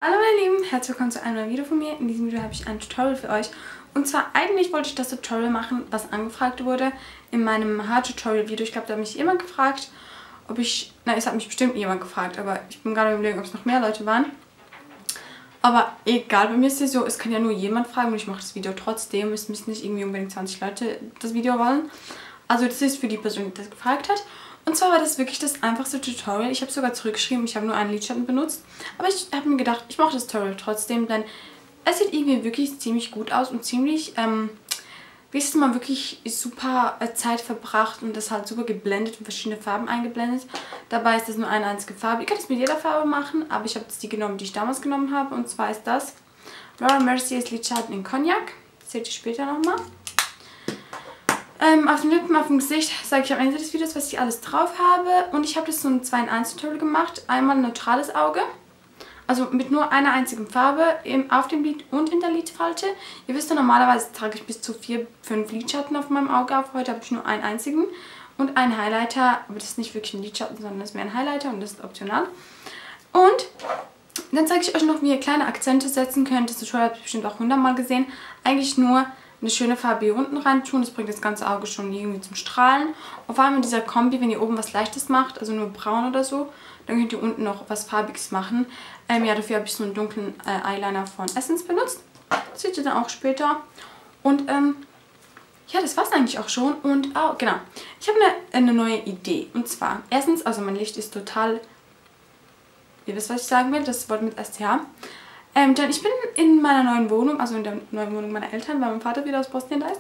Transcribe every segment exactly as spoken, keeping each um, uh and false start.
Hallo meine Lieben, herzlich willkommen zu einem neuen Video von mir. In diesem Video habe ich ein Tutorial für euch. Und zwar eigentlich wollte ich das Tutorial machen, was angefragt wurde in meinem Haar-Tutorial-Video. Ich glaube, da hat mich jemand gefragt, ob ich... Na, es hat mich bestimmt jemand gefragt, aber ich bin gerade überlegen, ob es noch mehr Leute waren. Aber egal, bei mir ist es so, es kann ja nur jemand fragen und ich mache das Video trotzdem. Es müssen nicht irgendwie unbedingt zwanzig Leute das Video wollen. Also das ist für die Person, die das gefragt hat. Und zwar war das wirklich das einfachste Tutorial. Ich habe sogar zurückgeschrieben, ich habe nur einen Lidschatten benutzt. Aber ich habe mir gedacht, ich mache das Tutorial trotzdem, denn es sieht irgendwie wirklich ziemlich gut aus und ziemlich, ähm, wie ist es mal, wirklich super Zeit verbracht und das halt super geblendet und verschiedene Farben eingeblendet. Dabei ist das nur eine einzige Farbe. Ihr könnt es mit jeder Farbe machen, aber ich habe jetzt die genommen, die ich damals genommen habe. Und zwar ist das Laura Mercier Lidschatten in Cognac. Das seht ihr später nochmal. Ähm, auf den Lippen, auf dem Gesicht sage ich am Ende des Videos, was ich alles drauf habe. Und ich habe das so ein zwei in eins Tutorial gemacht. Einmal ein neutrales Auge, also mit nur einer einzigen Farbe im, auf dem Lid und in der Lidfalte. Ihr wisst ja, normalerweise trage ich bis zu vier, fünf Lidschatten auf meinem Auge auf. Heute habe ich nur einen einzigen und einen Highlighter. Aber das ist nicht wirklich ein Lidschatten, sondern das ist mehr ein Highlighter und das ist optional. Und dann zeige ich euch noch, wie ihr kleine Akzente setzen könnt. Das Tutorial habt ihr bestimmt auch hundertmal gesehen. Eigentlich nur eine schöne Farbe hier unten rein tun. Das bringt das ganze Auge schon irgendwie zum Strahlen. Und vor allem in dieser Kombi, wenn ihr oben was Leichtes macht, also nur braun oder so, dann könnt ihr unten noch was Farbiges machen. Ähm, ja, dafür habe ich so einen dunklen äh, Eyeliner von Essence benutzt. Das seht ihr dann auch später. Und ähm, ja, das war es eigentlich auch schon. Und oh, genau, ich habe eine, eine neue Idee. Und zwar, erstens, also mein Licht ist total, ihr wisst, was ich sagen will, das Wort mit S T H. Ähm, denn ich bin in meiner neuen Wohnung, also in der neuen Wohnung meiner Eltern, weil mein Vater wieder aus Bosnien da ist.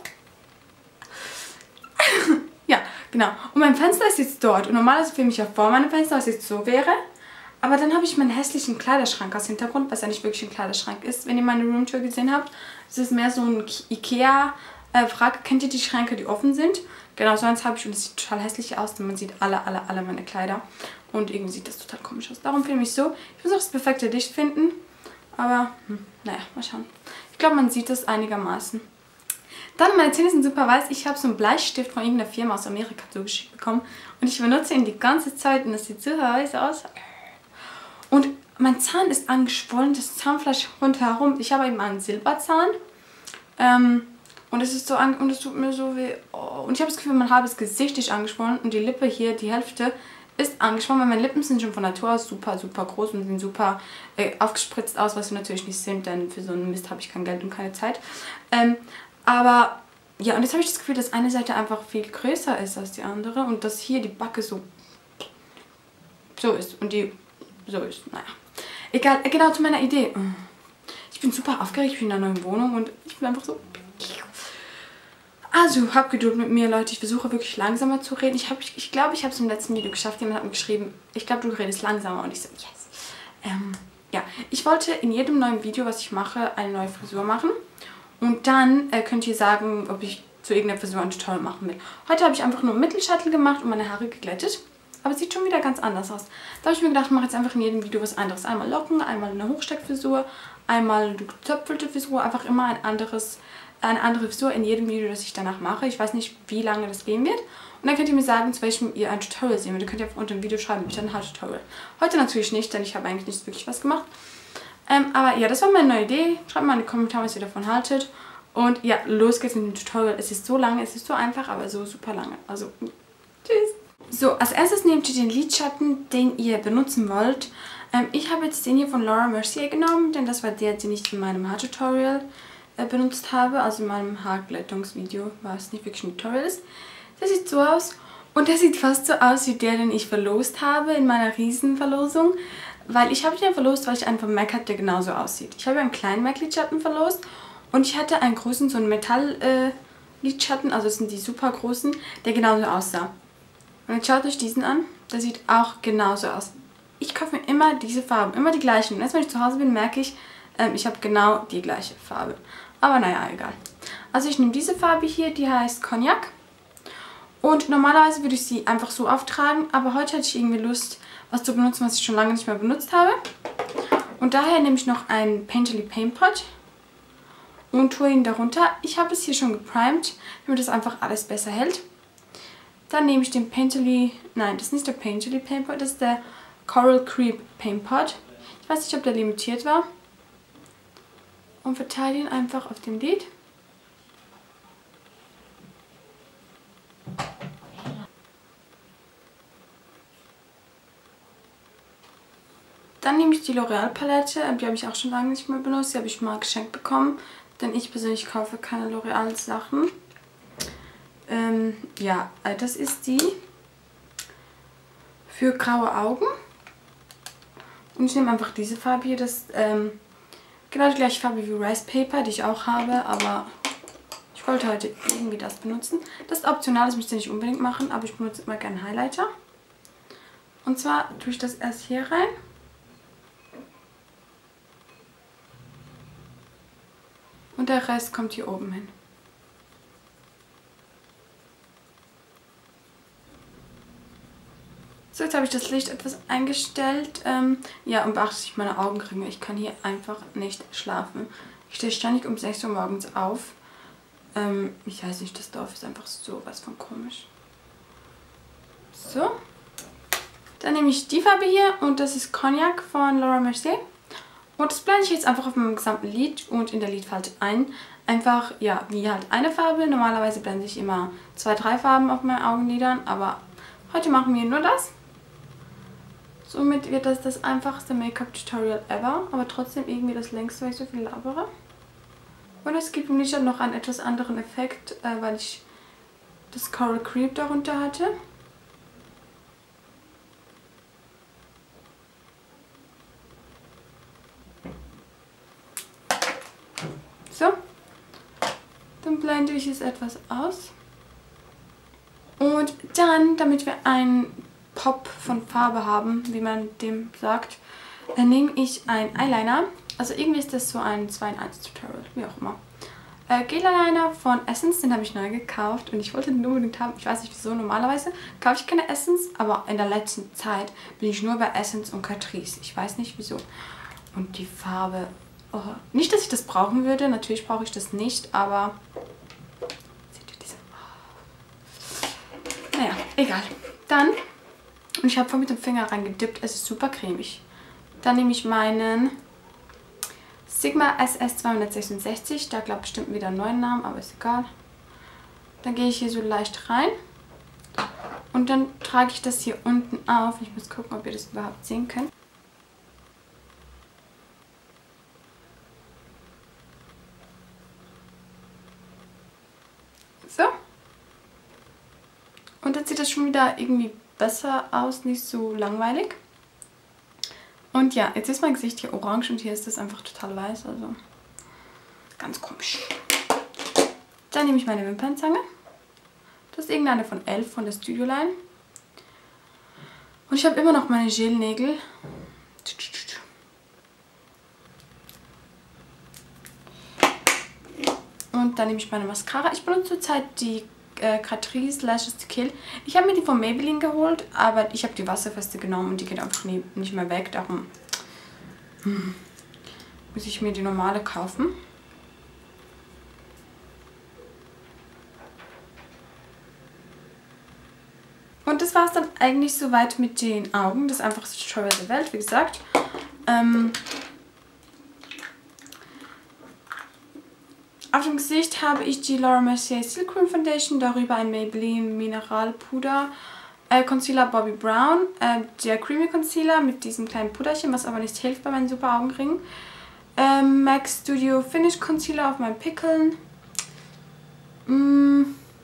Ja, genau. Und mein Fenster ist jetzt dort. Und normalerweise filme ich ja vor meinem Fenster, was jetzt so wäre. Aber dann habe ich meinen hässlichen Kleiderschrank als Hintergrund, was ja nicht wirklich ein Kleiderschrank ist. Wenn ihr meine Roomtour gesehen habt, das ist mehr so ein Ikea-Frage. Kennt ihr die Schränke, die offen sind? Genau, so eins habe ich und das sieht total hässlich aus, denn man sieht alle, alle, alle meine Kleider. Und irgendwie sieht das total komisch aus. Darum filme ich so. Ich muss auch das perfekte Licht finden. Aber, hm, naja, mal schauen. Ich glaube, man sieht das einigermaßen. Dann, meine Zähne sind super weiß. Ich habe so einen Bleistift von irgendeiner Firma aus Amerika zugeschickt bekommen. Und ich benutze ihn die ganze Zeit und das sieht super weiß aus. Und mein Zahn ist angeschwollen, das Zahnfleisch rundherum. Ich habe eben einen Silberzahn. Ähm, und es ist so an, und es tut mir so weh. Oh. Und ich habe das Gefühl, mein halbes Gesicht ist angeschwollen und die Lippe hier, die Hälfte, ist angeschwollen, weil meine Lippen sind schon von Natur aus super, super groß und sehen super äh, aufgespritzt aus, was sie natürlich nicht sind, denn für so einen Mist habe ich kein Geld und keine Zeit. Ähm, aber, ja, und jetzt habe ich das Gefühl, dass eine Seite einfach viel größer ist als die andere und dass hier die Backe so, so ist und die so ist, naja. Egal, äh, genau zu meiner Idee. Ich bin super aufgeregt, ich bin in einer neuen Wohnung und ich bin einfach so... Also, habt Geduld mit mir, Leute. Ich versuche wirklich langsamer zu reden. Ich glaube, ich, ich, glaub, ich habe es im letzten Video geschafft. Jemand hat mir geschrieben, ich glaube, du redest langsamer. Und ich so, yes. Ähm, ja, ich wollte in jedem neuen Video, was ich mache, eine neue Frisur machen. Und dann äh, könnt ihr sagen, ob ich zu irgendeiner Frisur ein Tutorial machen will. Heute habe ich einfach nur einen Mittelscheitel gemacht und meine Haare geglättet. Aber es sieht schon wieder ganz anders aus. Da habe ich mir gedacht, ich mache jetzt einfach in jedem Video was anderes. Einmal Locken, einmal eine Hochsteckfrisur, einmal eine gezöpfelte Frisur. Einfach immer ein anderes... eine andere Frisur in jedem Video, das ich danach mache. Ich weiß nicht, wie lange das gehen wird. Und dann könnt ihr mir sagen, zu welchem ihr ein Tutorial sehen wollt. Ihr könnt ja unter dem Video schreiben, bitte ein Haartutorial. Heute natürlich nicht, denn ich habe eigentlich nicht wirklich was gemacht. Ähm, aber ja, das war meine neue Idee. Schreibt mal in die Kommentare, was ihr davon haltet. Und ja, los geht's mit dem Tutorial. Es ist so lange, es ist so einfach, aber so super lange. Also, tschüss. So, als erstes nehmt ihr den Lidschatten, den ihr benutzen wollt. Ähm, ich habe jetzt den hier von Laura Mercier genommen, denn das war der, den ich in meinem Haartutorial benutzt habe, also in meinem Haarglättungsvideo, war es nicht wirklich ein Tutorial ist. Der sieht so aus und der sieht fast so aus wie der, den ich verlost habe in meiner Riesenverlosung, weil ich habe den verlost, weil ich einen von MAC hatte, der genauso aussieht. Ich habe einen kleinen MAC-Lidschatten verlost und ich hatte einen großen, so einen Metall-Lidschatten, also das sind die super großen, der genauso aussah. Und jetzt schaut euch diesen an, der sieht auch genauso aus. Ich kaufe mir immer diese Farben, immer die gleichen. Und erst wenn ich zu Hause bin, merke ich, ähm, ich habe genau die gleiche Farbe. Aber naja, egal. Also ich nehme diese Farbe hier, die heißt Cognac. Und normalerweise würde ich sie einfach so auftragen, aber heute hatte ich irgendwie Lust, was zu benutzen, was ich schon lange nicht mehr benutzt habe. Und daher nehme ich noch einen Painterly Paint Pot und tue ihn darunter. Ich habe es hier schon geprimed, damit das einfach alles besser hält. Dann nehme ich den Painterly, nein, das ist nicht der Painterly Paint Pot, das ist der Coral Creep Paint Pot. Ich weiß nicht, ob der limitiert war. Und verteile ihn einfach auf dem Lid. Dann nehme ich die L'Oreal Palette, die habe ich auch schon lange nicht mehr benutzt, die habe ich mal geschenkt bekommen, denn ich persönlich kaufe keine L'Oreal Sachen. Ähm, ja, das ist die für graue Augen. Und ich nehme einfach diese Farbe hier, das ist ähm, genau die gleiche Farbe wie Rice Paper, die ich auch habe, aber ich wollte heute irgendwie das benutzen. Das ist optional, das müsst ihr nicht unbedingt machen, aber ich benutze immer gerne Highlighter. Und zwar tue ich das erst hier rein. Und der Rest kommt hier oben hin. So, jetzt habe ich das Licht etwas eingestellt. Ähm, ja, und beachte ich meine Augenringe. Ich kann hier einfach nicht schlafen. Ich stehe ständig um sechs Uhr morgens auf. Ähm, ich weiß nicht, das Dorf ist einfach sowas von komisch. So. Dann nehme ich die Farbe hier und das ist Cognac von Laura Mercier. Und das blende ich jetzt einfach auf meinem gesamten Lid und in der Lidfalte ein. Einfach, ja, wie halt eine Farbe. Normalerweise blende ich immer zwei, drei Farben auf meinen Augenlidern, aber heute machen wir nur das. Somit wird das das einfachste Make-up-Tutorial ever, aber trotzdem irgendwie das längste, weil ich so viel labere. Und es gibt im Lidschatten noch einen etwas anderen Effekt, äh, weil ich das Coral Creep darunter hatte. So, dann blende ich es etwas aus. Und dann, damit wir einen Pop von Farbe haben, wie man dem sagt, dann nehme ich einen Eyeliner. Also irgendwie ist das so ein zwei in eins Tutorial, wie auch immer. Äh, Gel-Eyeliner von Essence, den habe ich neu gekauft und ich wollte den unbedingt haben. Ich weiß nicht wieso, normalerweise kaufe ich keine Essence, aber in der letzten Zeit bin ich nur bei Essence und Catrice. Ich weiß nicht wieso. Und die Farbe... Oh, nicht, dass ich das brauchen würde. Natürlich brauche ich das nicht, aber... Seht ihr diese... Oh. Naja, egal. Dann... Und ich habe vorhin mit dem Finger reingedippt. Es ist super cremig. Dann nehme ich meinen Sigma S S zweihundertsechsundsechzig. Da glaube ich bestimmt wieder einen neuen Namen, aber ist egal. Dann gehe ich hier so leicht rein. Und dann trage ich das hier unten auf. Ich muss gucken, ob ihr das überhaupt sehen könnt. So. Und dann sieht das schon wieder irgendwie besser aus, nicht so langweilig. Und ja, jetzt ist mein Gesicht hier orange und hier ist das einfach total weiß, also ganz komisch. Dann nehme ich meine Wimpernzange. Das ist irgendeine von elf von der Studio Line. Und ich habe immer noch meine Gelnägel. Und dann nehme ich meine Mascara. Ich benutze zurzeit die äh, Catrice Lashes to Kill. Ich habe mir die von Maybelline geholt, aber ich habe die wasserfeste genommen und die geht einfach nie, nicht mehr weg. Darum hm, muss ich mir die normale kaufen. Und das war es dann eigentlich soweit mit den Augen. Das einfachste Tutorial der Welt, wie gesagt. Ähm, auf dem Gesicht habe ich die Laura Mercier Silk Cream Foundation, darüber ein Maybelline Mineralpuder äh, Concealer Bobbi Brown, äh, der Creamy Concealer mit diesem kleinen Puderchen, was aber nicht hilft bei meinen super Augenringen. Ähm, M A C Studio Finish Concealer auf meinen Pickeln. Mm.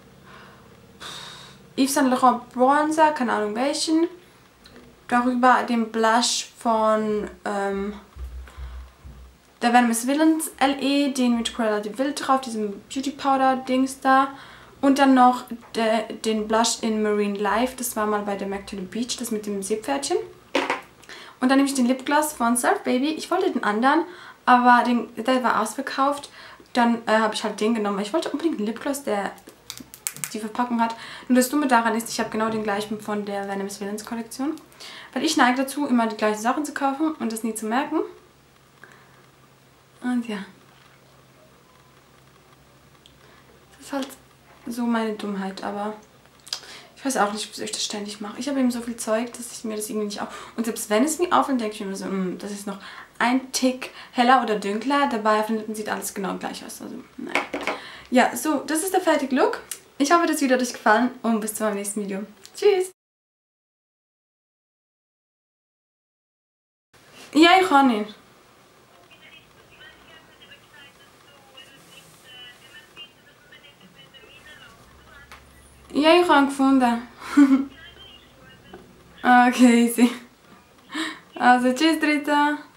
Yves Saint Laurent Bronzer, keine Ahnung welchen. Darüber den Blush von ähm, der Venomous Villains L E, den mit Cruella de Vil drauf, diesem Beauty Powder Dings da. Und dann noch de, den Blush in Marine Life, das war mal bei der M A C to the Beach, das mit dem Seepferdchen. Und dann nehme ich den Lipgloss von Surf Baby. Ich wollte den anderen, aber den, der war ausverkauft. Dann äh, habe ich halt den genommen. Ich wollte unbedingt einen Lipgloss, der die Verpackung hat. Nur das Dumme daran ist, ich habe genau den gleichen von der Venomous Villains Kollektion. Weil ich neige dazu, immer die gleichen Sachen zu kaufen und das nie zu merken. Und ja. Das ist halt so meine Dummheit, aber Ich weiß auch nicht, wieso ich das ständig mache. Ich habe eben so viel Zeug, dass ich mir das irgendwie nicht auf... Und selbst wenn es mir auffällt, denke ich mir immer so, mh, das ist noch ein Tick heller oder dunkler. Dabei von hinten sieht alles genau gleich aus. Also, nein. Ja, so, das ist der fertige Look. Ich hoffe, das Video hat euch gefallen und bis zum nächsten Video. Tschüss! Ja, ich kann nicht. Ja, ich habe ihn gefunden. Okay, easy. Also, tschüss, Rita.